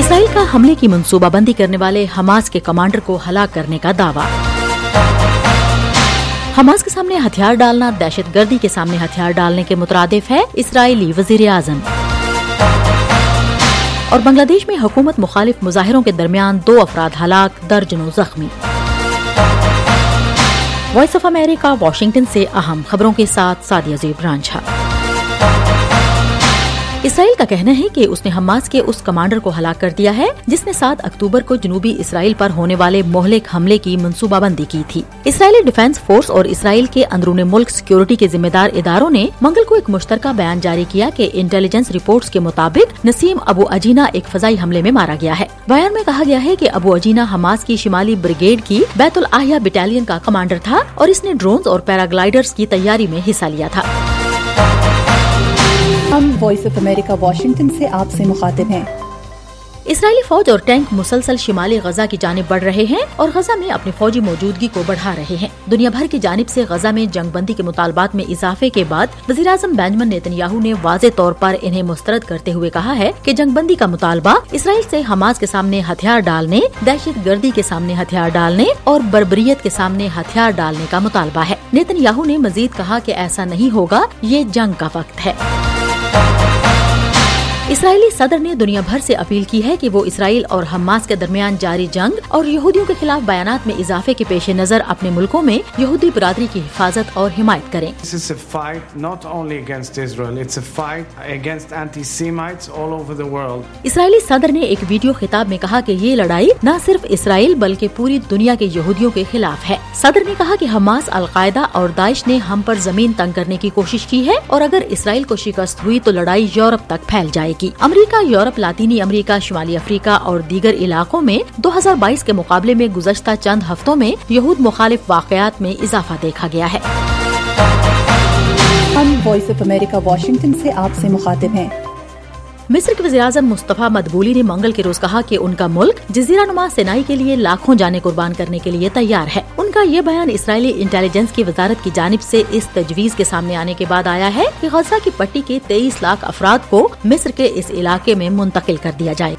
اسرائیل کا حملے کی منصوبہ بندی کرنے والے حماس کے کمانڈر کو ہلاک کرنے کا دعویٰ۔ حماس کے سامنے ہتھیار ڈالنا دہشت گردی کے سامنے ہتھیار ڈالنے کے مترادف ہے، اسرائیلی وزیر اعظم۔ اور بنگلہ دیش میں حکومت مخالف مظاہروں کے درمیان 2 افراد ہلاک، درجنوں زخمی۔ وائس آف امریکہ واشنگٹن سے اہم خبروں کے ساتھ سعدیہ زیب رانجھا۔ اسرائیل کا کہنا ہے کہ اس نے حماس کے اس کمانڈر کو ہلاک کر دیا ہے جس نے 7 اکتوبر کو جنوبی اسرائیل پر ہونے والے مہلک حملے کی منصوبہ بندی کی تھی۔ اسرائیلی ڈیفنس فورس اور اسرائیل کے اندرون ملک سیکیورٹی کے ذمہ دار اداروں نے منگل کو ایک مشترکہ بیان جاری کیا کہ انٹیلیجنس رپورٹس کے مطابق نسیم ابو عجینہ ایک فضائی حملے میں مارا گیا ہے۔ بیان میں کہا گیا ہے کہ ابو عجینہ حماس کی شمالی بریگیڈ کی بیت الاحیا بٹالین کا کمانڈر تھا اور اس نے ڈرونز اور پیراگلائیڈرز کی تیاری میں حصہ لیا تھا۔ ہم وائس آف امریکہ واشنگٹن سے آپ سے مخاطب ہیں۔ اسرائیلی فوج اور ٹینک مسلسل شمالی غزہ کی جانب بڑھ رہے ہیں اور غزہ میں اپنی فوجی موجودگی کو بڑھا رہے ہیں۔ دنیا بھر کی جانب سے غزہ میں جنگ بندی کے مطالبات میں اضافے کے بعد وزیر اعظم بنجامن نیتن یاہو نے واضح طور پر انہیں مسترد کرتے ہوئے کہا ہے کہ جنگ بندی کا مطالبہ اسرائیل سے حماس کے سامنے ہتھیار ڈالنے، دہشت گردی کے سامنے ہتھیار ڈالنے اور بربریت کے سامنے ہتھیار ڈالنے کا مطالبہ ہے۔ نیتن یاہو نے مزید کہا کہ ایسا نہیں ہوگا، یہ جنگ کا وقت ہے۔ اسرائیلی صدر نے دنیا بھر سے اپیل کی ہے کہ وہ اسرائیل اور حماس کے درمیان جاری جنگ اور یہودیوں کے خلاف بیانات میں اضافے کے پیش نظر اپنے ملکوں میں یہودی برادری کی حفاظت اور حمایت کریں۔ This is a fight not only against Israel, it's a fight against anti-Semites all over the world. اسرائیلی صدر نے ایک ویڈیو خطاب میں کہا کہ یہ لڑائی نہ صرف اسرائیل بلکہ پوری دنیا کے یہودیوں کے خلاف ہے۔ صدر نے کہا کہ حماس، القاعدہ اور داعش نے ہم پر زمین تنگ کرنے کی کوشش کی ہے اور اگر اسرائیل کو شکست ہوئی تو لڑائی یورپ تک پھیل جائے گی۔ امریکہ، یورپ، لاطینی امریکہ، شمالی افریقہ اور دیگر علاقوں میں 2022 کے مقابلے میں گزشتہ چند ہفتوں میں یہود مخالف واقعات میں اضافہ دیکھا گیا ہے۔ ہم وائس آف امریکہ واشنگٹن سے آپ سے مخاطب ہیں۔ مصر کے وزیر اعظم مصطفی مدبولی نے منگل کے روز کہا کہ ان کا ملک جزیرہ نما سینائی کے لیے لاکھوں جانیں قربان کرنے کے لیے تیار ہے۔ ان کا یہ بیان اسرائیلی انٹیلیجنس کی وزارت کی جانب سے اس تجویز کے سامنے آنے کے بعد آیا ہے کہ غزہ کی پٹی کے 23 لاکھ افراد کو مصر کے اس علاقے میں منتقل کر دیا جائے۔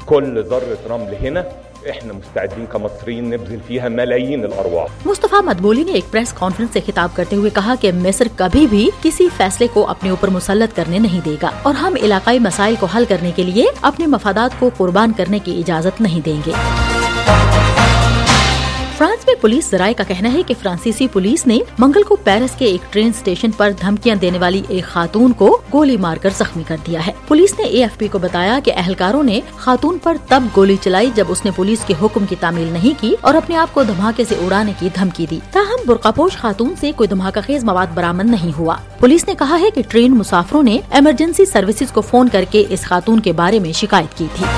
احنا مستعدين كمصريين نبذل فيها ملايين الارواح۔ مصطفی مدبولی نے ایک پریس کانفرنس سے خطاب کرتے ہوئے کہا کہ مصر کبھی بھی کسی فیصلے کو اپنے اوپر مسلط کرنے نہیں دے گا اور ہم علاقائی مسائل کو حل کرنے کے لیے اپنے مفادات کو قربان کرنے کی اجازت نہیں دیں گے۔ فرانس میں پولیس ذرائع کا کہنا ہے کہ فرانسیسی پولیس نے منگل کو پیرس کے ایک ٹرین اسٹیشن پر دھمکیاں دینے والی ایک خاتون کو گولی مار کر زخمی کر دیا ہے۔ پولیس نے AFP کو بتایا کہ اہلکاروں نے خاتون پر تب گولی چلائی جب اس نے پولیس کے حکم کی تعمیل نہیں کی اور اپنے آپ کو دھماکے سے اڑانے کی دھمکی دی۔ تاہم برقع پوش خاتون سے کوئی دھماکہ خیز مواد برآمد نہیں ہوا۔ پولیس نے کہا ہے کہ ٹرین مسافروں نے ایمرجنسی سروسز کو فون کر کے اس خاتون کے بارے میں شکایت کی تھی۔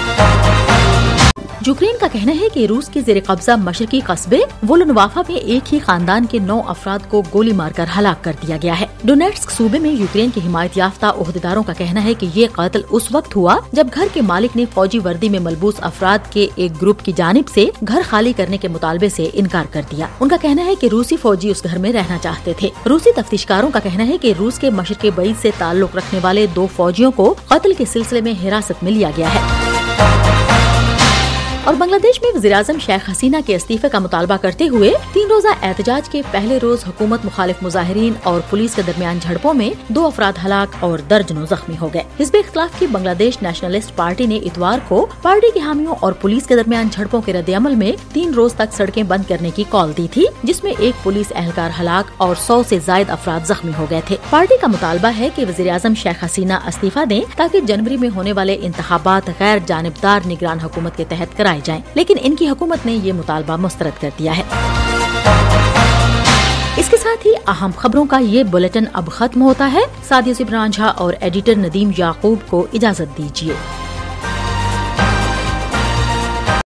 یوکرین کا کہنا ہے کہ روس کے زیر قبضہ مشرقی قصبے وولنوافا میں ایک ہی خاندان کے 9 افراد کو گولی مار کر ہلاک کر دیا گیا ہے۔ ڈونیٹسک صوبے میں یوکرین کی حمایت یافتہ عہدیداروں کا کہنا ہے کہ یہ قتل اس وقت ہوا جب گھر کے مالک نے فوجی وردی میں ملبوس افراد کے ایک گروپ کی جانب سے گھر خالی کرنے کے مطالبے سے انکار کر دیا۔ ان کا کہنا ہے کہ روسی فوجی اس گھر میں رہنا چاہتے تھے۔ روسی تفتیشکاروں کا کہنا ہے کہ روس کے مشرق بعید سے تعلق رکھنے والے 2 فوجیوں کو قتل کے سلسلے میں حراست میں لیا گیا ہے۔ اور بنگلہ دیش میں وزیر اعظم شیخ حسینہ کے استعفے کا مطالبہ کرتے ہوئے 3 روزہ احتجاج کے پہلے روز حکومت مخالف مظاہرین اور پولیس کے درمیان جھڑپوں میں 2 افراد ہلاک اور درجنوں زخمی ہو گئے۔ حزب اختلاف کی بنگلہ دیش نیشنلسٹ پارٹی نے اتوار کو پارٹی کے حامیوں اور پولیس کے درمیان جھڑپوں کے رد عمل میں 3 روز تک سڑکیں بند کرنے کی کال دی تھی، جس میں ایک پولیس اہلکار ہلاک اور 100 سے زائد افراد زخمی ہو گئے تھے۔ پارٹی کا مطالبہ ہے کہ وزیر اعظم شیخ حسینہ استعفیٰ دیں تاکہ جنوری میں ہونے والے انتخابات غیر جانبدار نگران حکومت کے تحت کرائے جائیں، لیکن ان کی حکومت نے یہ مطالبہ مسترد کر دیا ہے۔ اس کے ساتھ ہی اہم خبروں کا یہ بلیٹن اب ختم ہوتا ہے۔ سعدیہ زیب رانجھا اور ایڈیٹر ندیم یعقوب کو اجازت دیجیے۔